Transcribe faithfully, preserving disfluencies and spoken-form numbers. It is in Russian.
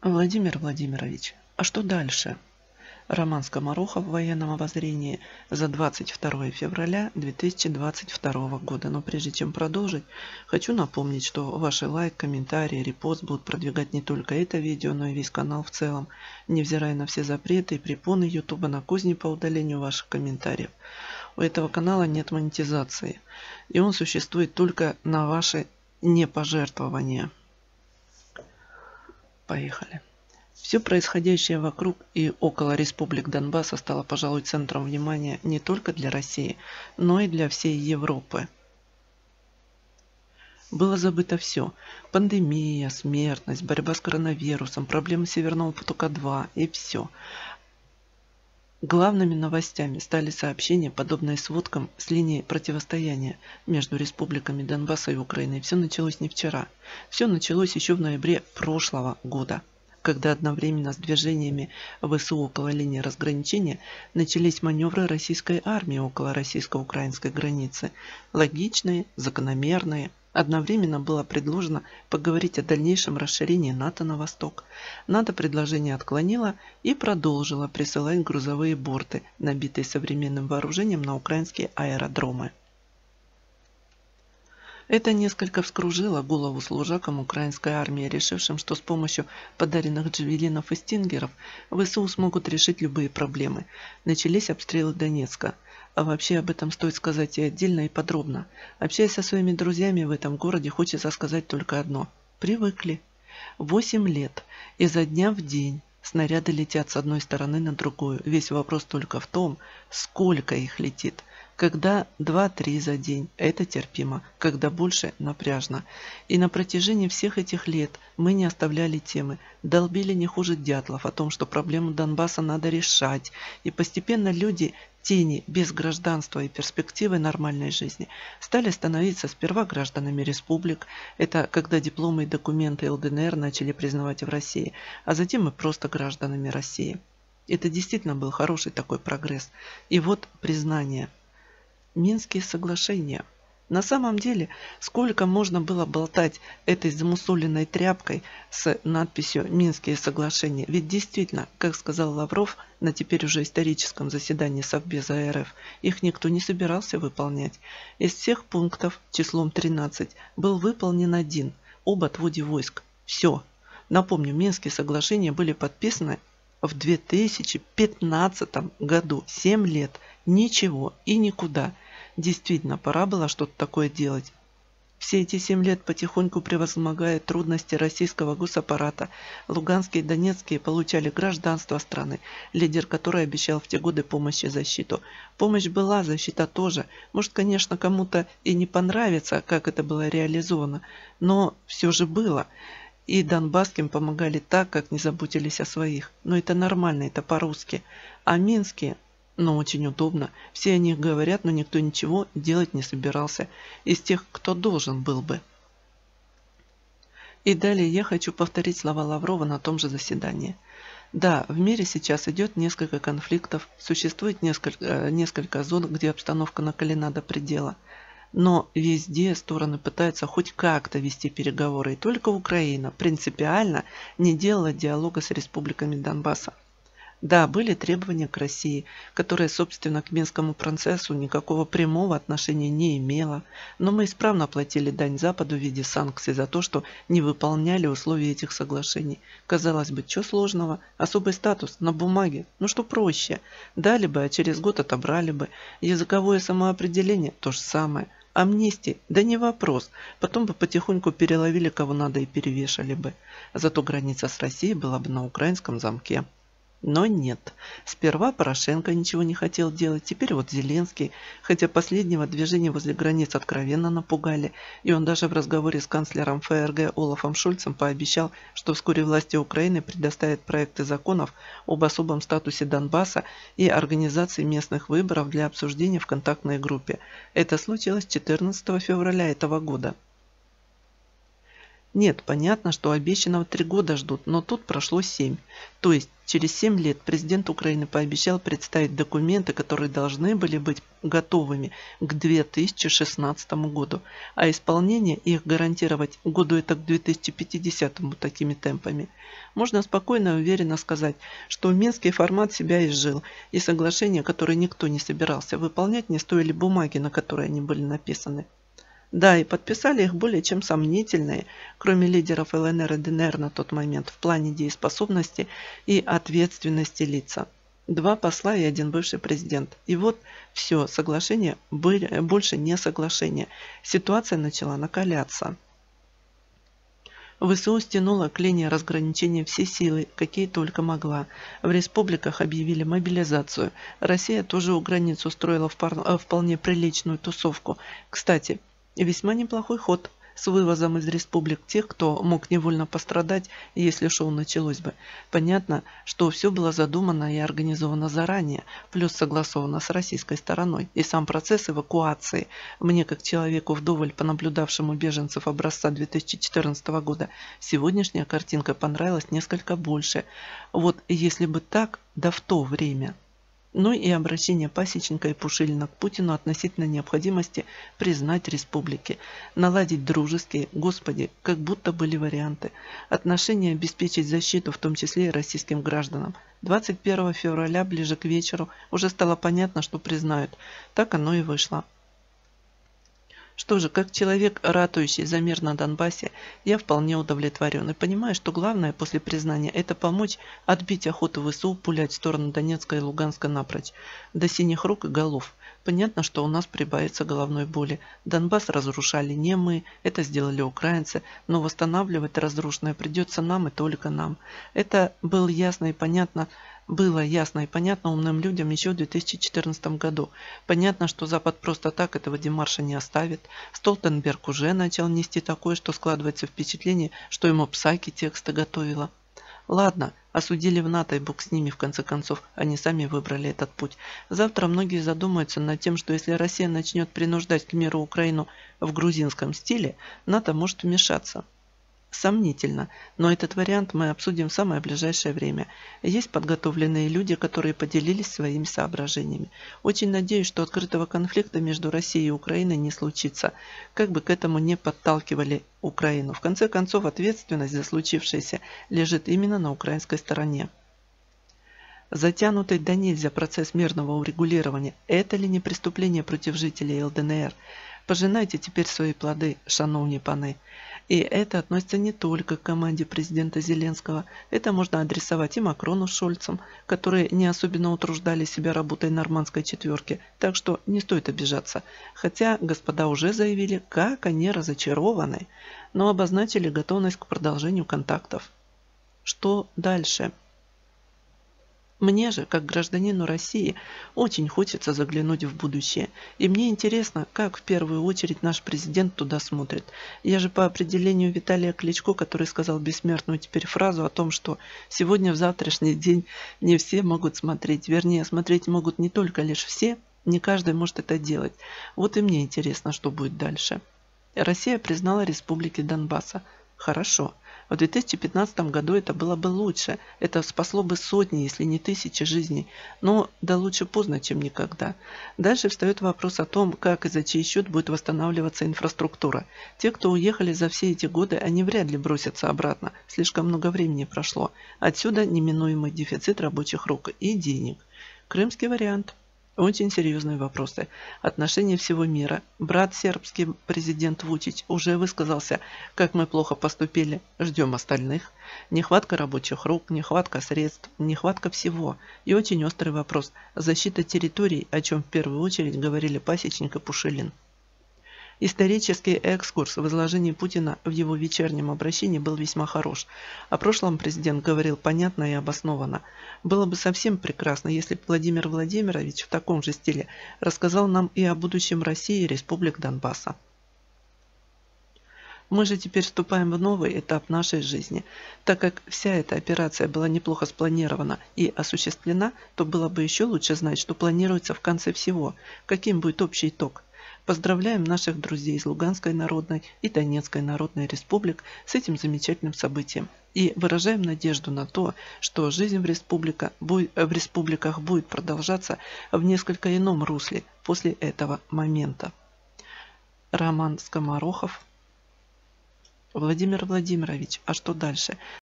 Владимир Владимирович, а что дальше? Роман Скоморохов в военном обозрении за двадцать второе февраля две тысячи двадцать второго года. Но прежде чем продолжить, хочу напомнить, что ваши лайк, комментарии, репост будут продвигать не только это видео, но и весь канал в целом, невзирая на все запреты и препоны Ютуба на козни по удалению ваших комментариев. У этого канала нет монетизации, и он существует только на ваши непожертвования. Поехали. Все происходящее вокруг и около республик Донбасса стало, пожалуй, центром внимания не только для России, но и для всей Европы. Было забыто все. Пандемия, смертность, борьба с коронавирусом, проблемы Северного потока-два и все. Главными новостями стали сообщения, подобные сводкам с линии противостояния между республиками Донбасса и Украины. И все началось не вчера. Все началось еще в ноябре прошлого года, когда одновременно с движениями ВСУ около линии разграничения начались маневры российской армии около российско-украинской границы. Логичные, закономерные. Одновременно было предложено поговорить о дальнейшем расширении НАТО на восток. НАТО предложение отклонило и продолжило присылать грузовые борты, набитые современным вооружением, на украинские аэродромы. Это несколько вскружило голову служакам украинской армии, решившим, что с помощью подаренных джавелинов и стингеров ВСУ смогут решить любые проблемы. Начались обстрелы Донецка. А вообще об этом стоит сказать и отдельно, и подробно. Общаясь со своими друзьями в этом городе, хочется сказать только одно. Привыкли. Восемь лет. Изо дня в день снаряды летят с одной стороны на другую. Весь вопрос только в том, сколько их летит. Когда два-три за день, это терпимо, когда больше, напряжно. И на протяжении всех этих лет мы не оставляли темы, долбили не хуже дятлов о том, что проблему Донбасса надо решать. И постепенно люди, тени, без гражданства и перспективы нормальной жизни, стали становиться сперва гражданами республик, это когда дипломы и документы ЛДНР начали признавать в России, а затем и просто гражданами России. Это действительно был хороший такой прогресс. И вот признание. Минские соглашения. На самом деле, сколько можно было болтать этой замусоленной тряпкой с надписью «Минские соглашения». Ведь действительно, как сказал Лавров на теперь уже историческом заседании Совбеза РФ, их никто не собирался выполнять. Из всех пунктов числом тринадцать был выполнен один – об отводе войск. Все. Напомню, Минские соглашения были подписаны в две тысячи пятнадцатом году. семь лет. Ничего и никуда. Действительно, пора было что-то такое делать. Все эти семь лет потихоньку превозмогая трудности российского госаппарата, луганские и донецкие получали гражданство страны, лидер которой обещал в те годы помощь и защиту. Помощь была, защита тоже. Может, конечно, кому-то и не понравится, как это было реализовано, но все же было. И донбасским помогали так, как не заботились о своих. Но это нормально, это по-русски. А минские... Но очень удобно. Все о них говорят, но никто ничего делать не собирался. Из тех, кто должен был бы. И далее я хочу повторить слова Лаврова на том же заседании. Да, в мире сейчас идет несколько конфликтов, существует несколько, несколько зон, где обстановка накалена до предела. Но везде стороны пытаются хоть как-то вести переговоры. И только Украина принципиально не делала диалога с республиками Донбасса. Да, были требования к России, которая, собственно, к Минскому процессу никакого прямого отношения не имела, но мы исправно платили дань Западу в виде санкций за то, что не выполняли условия этих соглашений. Казалось бы, что сложного? Особый статус на бумаге. Ну что проще? Дали бы, а через год отобрали бы. Языковое самоопределение – то же самое. Амнистии? Да не вопрос. Потом бы потихоньку переловили кого надо и перевешали бы. Зато граница с Россией была бы на украинском замке. Но нет. Сперва Порошенко ничего не хотел делать, теперь вот Зеленский, хотя последнего движения возле границ откровенно напугали, и он даже в разговоре с канцлером ФРГ Олафом Шольцем пообещал, что вскоре власти Украины предоставят проекты законов об особом статусе Донбасса и организации местных выборов для обсуждения в контактной группе. Это случилось четырнадцатого февраля этого года. Нет, понятно, что обещанного три года ждут, но тут прошло семь. То есть через семь лет президент Украины пообещал представить документы, которые должны были быть готовыми к две тысячи шестнадцатому году, а исполнение их гарантировать году это к две тысячи пятидесятому такими темпами. Можно спокойно и уверенно сказать, что минский формат себя изжил, и соглашения, которые никто не собирался выполнять, не стоили бумаги, на которой они были написаны. Да, и подписали их более чем сомнительные, кроме лидеров ЛНР и ДНР на тот момент, в плане дееспособности и ответственности лица. Два посла и один бывший президент. И вот все, соглашение были, больше не соглашение. Ситуация начала накаляться. ВСУ стянула к линии разграничения все силы, какие только могла. В республиках объявили мобилизацию. Россия тоже у границ устроила вполне приличную тусовку. Кстати, весьма неплохой ход с вывозом из республик тех, кто мог невольно пострадать, если шоу началось бы. Понятно, что все было задумано и организовано заранее, плюс согласовано с российской стороной. И сам процесс эвакуации, мне как человеку вдоволь понаблюдавшему беженцев образца две тысячи четырнадцатого года, сегодняшняя картинка понравилась несколько больше. Вот если бы так, да в то время. Ну и обращение Пасечника и Пушилина к Путину относительно необходимости признать республики, наладить дружеские, господи, как будто были варианты, отношения обеспечить защиту, в том числе и российским гражданам. двадцать первого февраля, ближе к вечеру, уже стало понятно, что признают. Так оно и вышло. Что же, как человек, ратующий за мир на Донбассе, я вполне удовлетворен и понимаю, что главное после признания – это помочь отбить охоту ВСУ пулять в сторону Донецка и Луганска напрочь, до синих рук и голов. Понятно, что у нас прибавится головной боли. Донбасс разрушали не мы, это сделали украинцы, но восстанавливать разрушенное придется нам и только нам. Это было ясно и понятно. Было ясно и понятно умным людям еще в две тысячи четырнадцатом году. Понятно, что Запад просто так этого демарша не оставит. Столтенберг уже начал нести такое, что складывается впечатление, что ему Псаки тексты готовила. Ладно, осудили в НАТО и бог с ними, в конце концов, они сами выбрали этот путь. Завтра многие задумаются над тем, что если Россия начнет принуждать к миру Украину в грузинском стиле, НАТО может вмешаться. Сомнительно, но этот вариант мы обсудим в самое ближайшее время. Есть подготовленные люди, которые поделились своими соображениями. Очень надеюсь, что открытого конфликта между Россией и Украиной не случится, как бы к этому не подталкивали Украину. В конце концов, ответственность за случившееся лежит именно на украинской стороне. Затянутый до нельзя процесс мирного урегулирования – это ли не преступление против жителей ЛДНР? Пожинайте теперь свои плоды, шановні паны. И это относится не только к команде президента Зеленского. Это можно адресовать и Макрону с Шольцем, которые не особенно утруждали себя работой нормандской четверки. Так что не стоит обижаться. Хотя господа уже заявили, как они разочарованы, но обозначили готовность к продолжению контактов. Что дальше? Мне же, как гражданину России, очень хочется заглянуть в будущее. И мне интересно, как в первую очередь наш президент туда смотрит. Я же по определению Виталия Кличко, который сказал бессмертную теперь фразу о том, что сегодня в завтрашний день не все могут смотреть. Вернее, смотреть могут не только лишь все, не каждый может это делать. Вот и мне интересно, что будет дальше. Россия признала республики Донбасса. Хорошо. В две тысячи пятнадцатом году это было бы лучше. Это спасло бы сотни, если не тысячи жизней. Но да лучше поздно, чем никогда. Дальше встает вопрос о том, как и за чей счет будет восстанавливаться инфраструктура. Те, кто уехали за все эти годы, они вряд ли бросятся обратно. Слишком много времени прошло. Отсюда неминуемый дефицит рабочих рук и денег. Крымский вариант. Очень серьезные вопросы. Отношения всего мира. Брат сербский, президент Вучич, уже высказался, как мы плохо поступили. Ждем остальных. Нехватка рабочих рук, нехватка средств, нехватка всего. И очень острый вопрос. Защита территорий, о чем в первую очередь говорили Пасечник и Пушилин. Исторический экскурс в изложении Путина в его вечернем обращении был весьма хорош. О прошлом президент говорил понятно и обоснованно. Было бы совсем прекрасно, если бы Владимир Владимирович в таком же стиле рассказал нам и о будущем России и республик Донбасса. Мы же теперь вступаем в новый этап нашей жизни. Так как вся эта операция была неплохо спланирована и осуществлена, то было бы еще лучше знать, что планируется в конце всего, каким будет общий итог. Поздравляем наших друзей из Луганской Народной и Донецкой Народной Республик с этим замечательным событием. И выражаем надежду на то, что жизнь в, республика, в республиках будет продолжаться в несколько ином русле после этого момента. Роман Скоморохов. Владимир Владимирович, а что дальше?